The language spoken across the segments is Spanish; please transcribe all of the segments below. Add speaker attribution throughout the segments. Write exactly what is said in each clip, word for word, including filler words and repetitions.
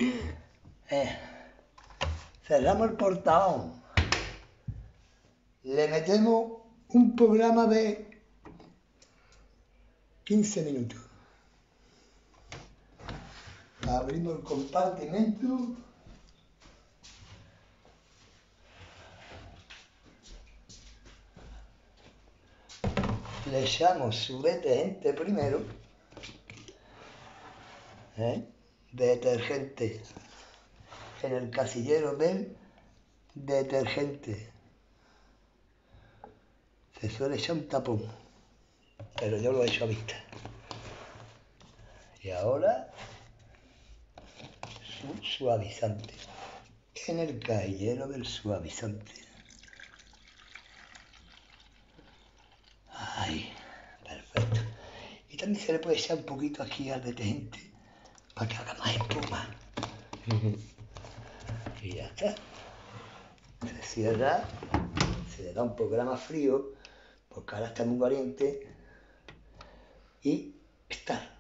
Speaker 1: Eh, cerramos el portón. Le metemos un programa de quince minutos. Abrimos el compartimento. Le echamos su detergente primero. ¿Eh? Detergente. En el casillero del detergente. Se suele echar un tapón, pero yo lo he hecho a vista. Y ahora su suavizante. En el casillero del suavizante. Ahí, perfecto. Y también se le puede echar un poquito aquí al detergente para que haga más espuma. Y ya está. Se cierra, se le da un programa frío, porque ahora está muy caliente. Y está.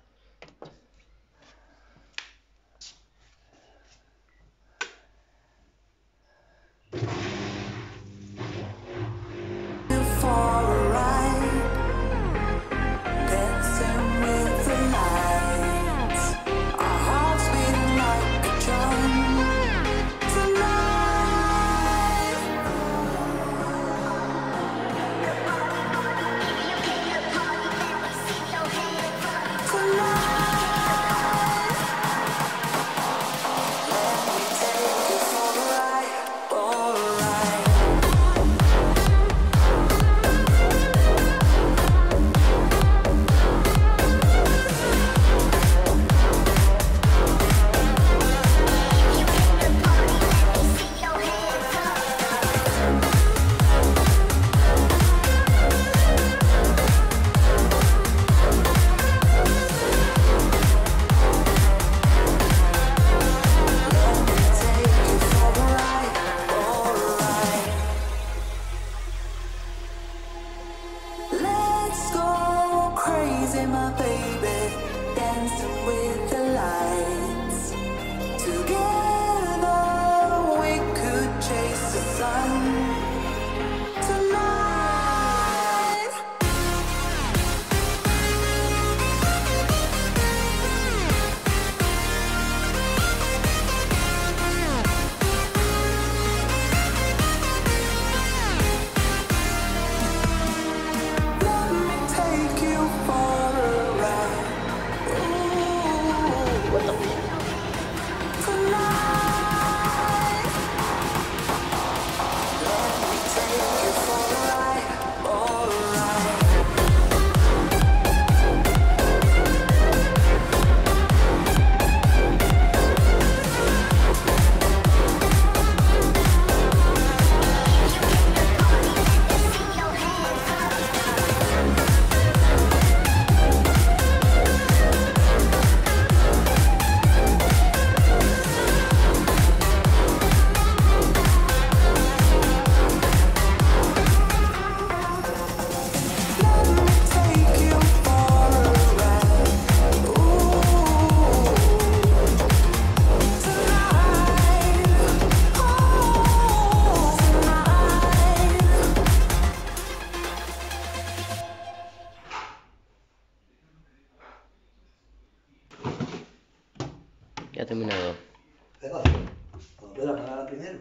Speaker 2: Ya ha terminado.
Speaker 1: Venga, volver a parar primero.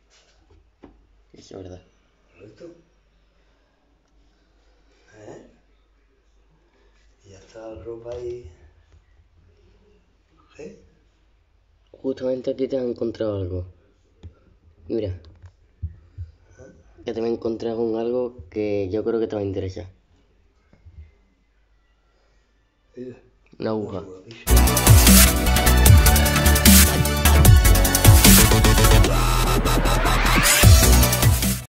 Speaker 2: Eso es verdad.
Speaker 1: Correcto. ¿Eh? Y ya está la ropa ahí. ¿Eh?
Speaker 2: Justamente aquí te has encontrado algo. Mira.
Speaker 1: ¿Eh?
Speaker 2: Ya te me he encontrado con algo que yo creo que te va a interesar.
Speaker 1: Mira.
Speaker 2: Una aguja.